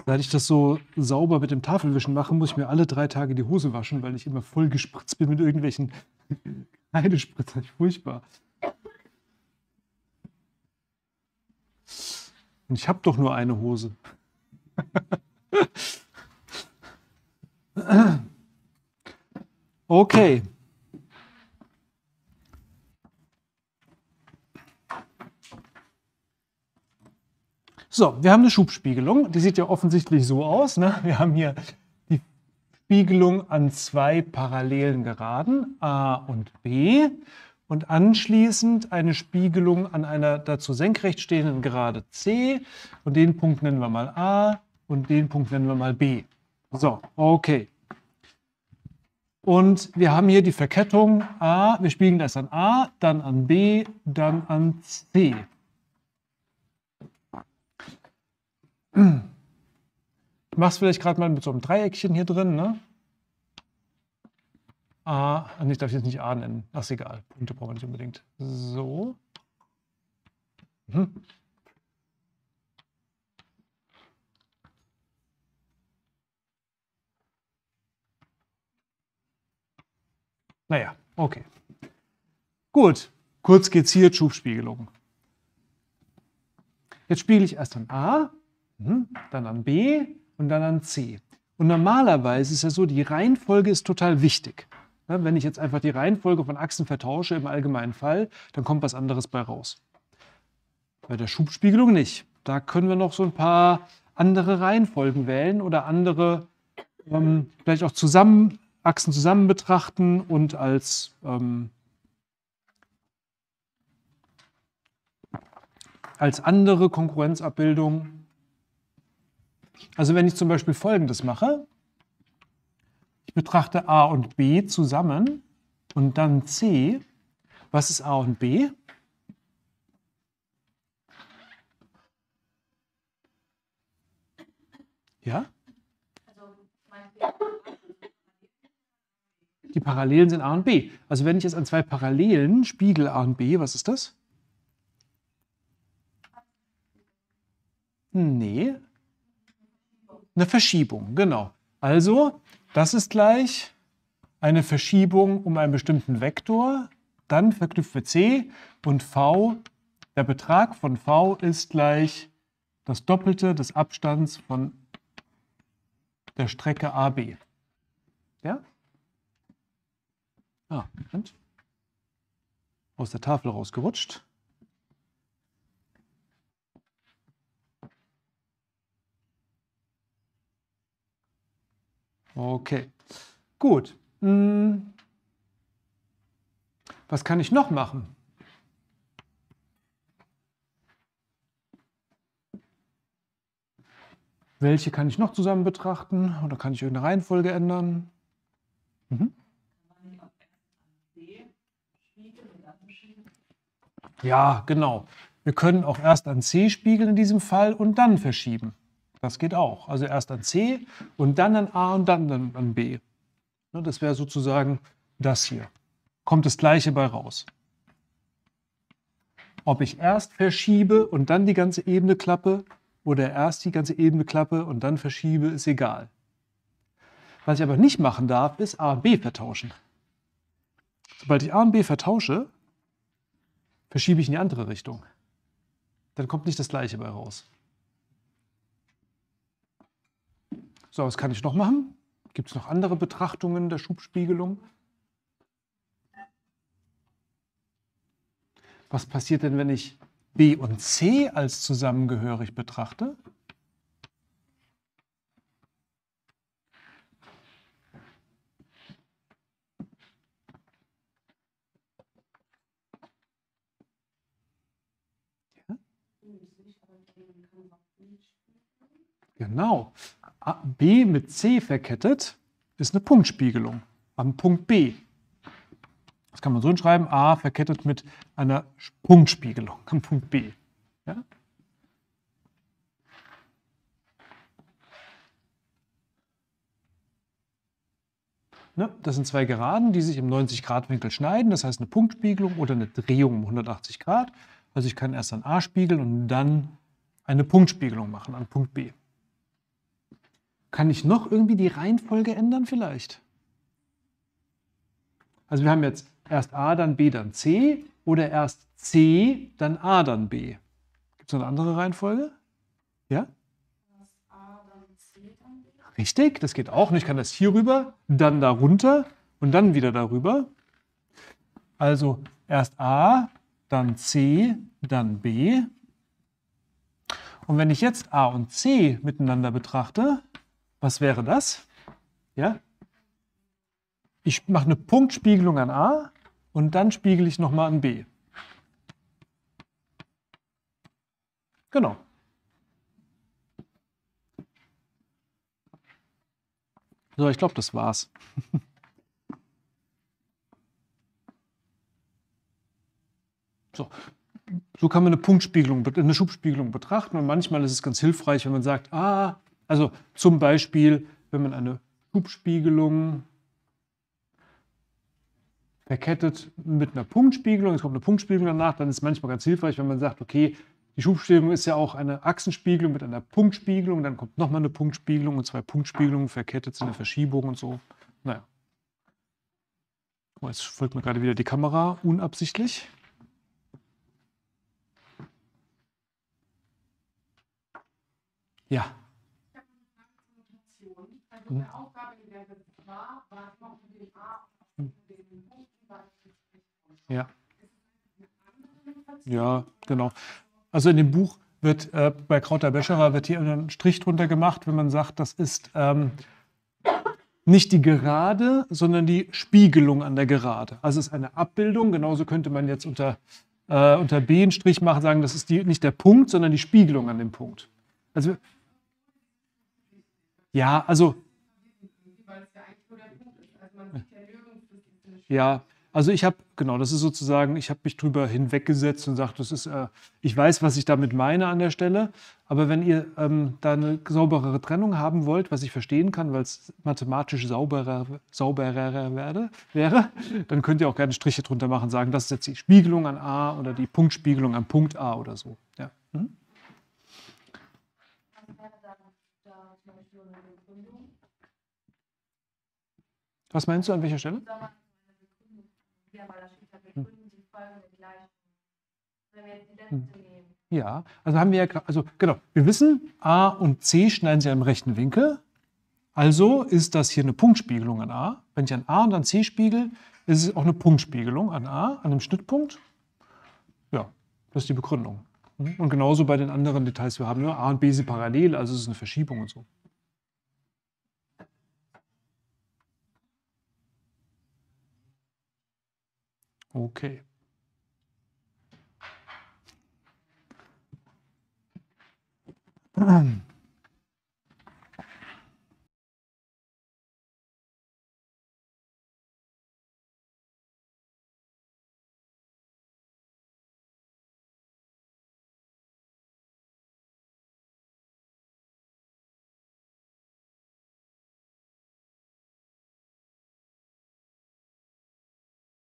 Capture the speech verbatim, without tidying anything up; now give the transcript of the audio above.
Seit ich das so sauber mit dem Tafelwischen mache, muss ich mir alle drei Tage die Hose waschen, weil ich immer voll gespritzt bin mit irgendwelchen Kreidespritzern. Furchtbar. Und ich habe doch nur eine Hose. Okay. So, wir haben eine Schubspiegelung. Die sieht ja offensichtlich so aus. Ne? Wir haben hier die Spiegelung an zwei parallelen Geraden, A und B. Und anschließend eine Spiegelung an einer dazu senkrecht stehenden Gerade C. Und den Punkt nennen wir mal A und den Punkt nennen wir mal B. So, okay. Und wir haben hier die Verkettung A. Wir spiegeln erst an A, dann an B, dann an C. Ich mache es vielleicht gerade mal mit so einem Dreieckchen hier drin. Ne? A, ich darf jetzt nicht A nennen. Ach, ist egal. Punkte brauchen wir nicht unbedingt. So. Mhm. Naja, okay. Gut. Kurz skizziert Schubspiegelung. Jetzt spiegele ich erst an A, dann an B und dann an C. Und normalerweise ist ja so, die Reihenfolge ist total wichtig. Wenn ich jetzt einfach die Reihenfolge von Achsen vertausche im allgemeinen Fall, dann kommt was anderes bei raus. Bei der Schubspiegelung nicht. Da können wir noch so ein paar andere Reihenfolgen wählen oder andere ähm, vielleicht auch zusammen, Achsen zusammen betrachten und als ähm, als andere Konkurrenzabbildung. Also wenn ich zum Beispiel Folgendes mache, ich betrachte A und B zusammen und dann C. Was ist A und B? Ja? Die Parallelen sind A und B. Also wenn ich jetzt an zwei Parallelen spiegele A und B, was ist das? Nee. Eine Verschiebung, genau. Also, das ist gleich eine Verschiebung um einen bestimmten Vektor. Dann verknüpfen wir C und V. Der Betrag von V ist gleich das Doppelte des Abstands von der Strecke A B. Ja? Ah, und? Aus der Tafel rausgerutscht. Okay, gut. Hm. Was kann ich noch machen? Welche kann ich noch zusammen betrachten? Oder kann ich irgendeine Reihenfolge ändern? Mhm. Ja, genau. Wir können auch erst an C spiegeln in diesem Fall und dann verschieben. Das geht auch. Also erst an C und dann an A und dann an B. Das wäre sozusagen das hier. Kommt das Gleiche bei raus. Ob ich erst verschiebe und dann die ganze Ebene klappe oder erst die ganze Ebene klappe und dann verschiebe, ist egal. Was ich aber nicht machen darf, ist A und B vertauschen. Sobald ich A und B vertausche, verschiebe ich in die andere Richtung. Dann kommt nicht das Gleiche bei raus. So, was kann ich noch machen? Gibt es noch andere Betrachtungen der Schubspiegelung? Was passiert denn, wenn ich B und C als zusammengehörig betrachte? Ja? Genau. B mit C verkettet ist eine Punktspiegelung am Punkt B. Das kann man so hinschreiben, A verkettet mit einer Punktspiegelung am Punkt B. Ja? Ne? Das sind zwei Geraden, die sich im neunzig Grad Winkel schneiden. Das heißt eine Punktspiegelung oder eine Drehung um hundertachtzig Grad. Also ich kann erst an A spiegeln und dann eine Punktspiegelung machen an Punkt B. Kann ich noch irgendwie die Reihenfolge ändern vielleicht? Also wir haben jetzt erst A, dann B, dann C oder erst C, dann A, dann B. Gibt es noch eine andere Reihenfolge? Ja? Richtig, das geht auch. Und ich kann das hier rüber, dann da runter und dann wieder darüber. Also erst A, dann C, dann B. Und wenn ich jetzt A und C miteinander betrachte, was wäre das? Ja? Ich mache eine Punktspiegelung an A und dann spiegele ich nochmal an B. Genau. So, ich glaube, das war's. So. So kann man eine Punktspiegelung, eine Schubspiegelung betrachten. Und manchmal ist es ganz hilfreich, wenn man sagt, ah, also zum Beispiel, wenn man eine Schubspiegelung verkettet mit einer Punktspiegelung, es kommt eine Punktspiegelung danach, dann ist es manchmal ganz hilfreich, wenn man sagt, okay, die Schubspiegelung ist ja auch eine Achsenspiegelung mit einer Punktspiegelung, dann kommt nochmal eine Punktspiegelung und zwei Punktspiegelungen verkettet sind eine Verschiebung und so. Naja. Oh, jetzt folgt mir gerade wieder die Kamera, unabsichtlich. Ja. Ich habe eine Frage zur Notation. Also mhm. der Aufgabe in der war, war noch mit dem A und den Punkten war ich ja. Ja, genau. Also in dem Buch wird äh, bei Krauter-Bescherer wird hier ein Strich drunter gemacht, wenn man sagt, das ist ähm, nicht die Gerade, sondern die Spiegelung an der Gerade. Also es ist eine Abbildung. Genauso könnte man jetzt unter, äh, unter B einen Strich machen, sagen, das ist die, nicht der Punkt, sondern die Spiegelung an dem Punkt. Also ja, also ja, also ich habe, genau, das ist sozusagen, ich habe mich drüber hinweggesetzt und gesagt, das ist, äh, ich weiß, was ich damit meine an der Stelle, aber wenn ihr ähm, da eine sauberere Trennung haben wollt, was ich verstehen kann, weil es mathematisch sauberer, sauberer werde, wäre, dann könnt ihr auch gerne Striche drunter machen, sagen, das ist jetzt die Spiegelung an A oder die Punktspiegelung an Punkt A oder so. Ja. Mhm. Was meinst du, an welcher Stelle? Hm. Ja, also haben wir ja, also genau, wir wissen, A und C schneiden sich im rechten Winkel. Also ist das hier eine Punktspiegelung an A. Wenn ich an A und an C spiegel, ist es auch eine Punktspiegelung an A, an einem Schnittpunkt. Ja, das ist die Begründung. Und genauso bei den anderen Details, wir haben nur A und B sind parallel, also es ist eine Verschiebung und so. Okay.